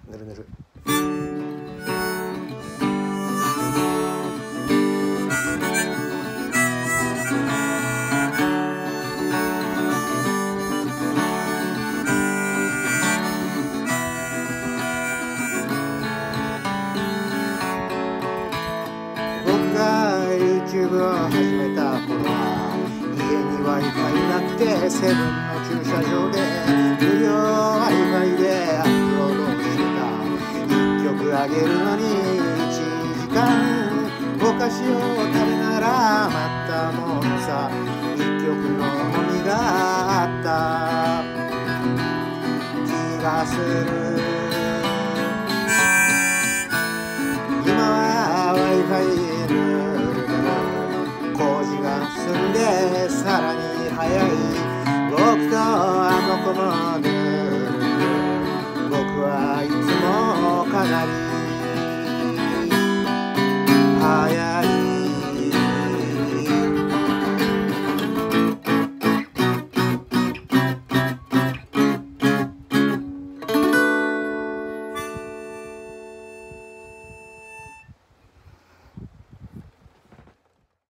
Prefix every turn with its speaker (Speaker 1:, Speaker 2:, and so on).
Speaker 1: ぬるぬる。僕が YouTube を始めた頃は家に Wi-Fi なくてセブンの駐車場で無料 Wi-Fi でアップロードしてた。1曲あげるのに1時間お菓子を食べながら待ったものさ。1曲の重みがあった気がする。今は Wi-Fi工事が進んでさらに早い。僕とあの子もぬるぬる。僕はいつもかなり